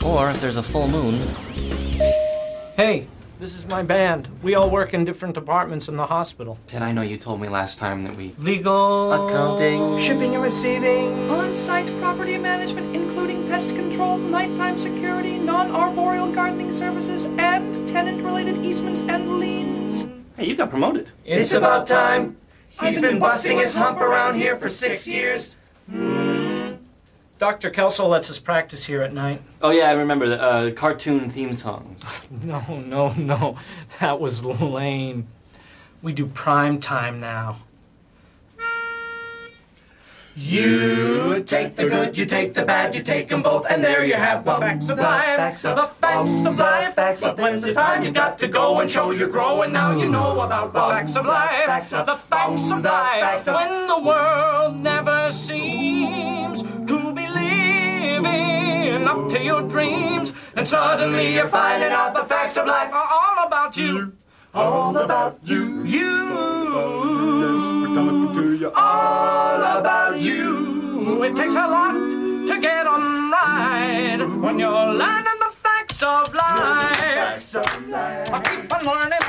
Or if there's a full moon. Hey, this is my band. We all work in different departments in the hospital. Ted, I know you told me last time that we... Legal... accounting, shipping and receiving, on-site property management, including pest control, nighttime security, non-arboreal gardening services, and tenant-related easements and liens. Hey, you got promoted. It's about time. He's been busting his hump around here for 6 years. Dr. Kelso lets us practice here at night. Oh, yeah, I remember the cartoon theme songs. No. That was lame. We do prime time now. You take the good, you take the bad, you take them both, and there you have the facts of life, the facts of life. But when's the time you got to go and show you're growing? Now you know about the facts of life, the facts of life. When the world never seems to be living up to your dreams, and suddenly you're finding out the facts of life are all about you. all about you. We're talking to you. All about you. It takes a lot to get on right when you're learning the facts of life. Facts of life. I keep on learning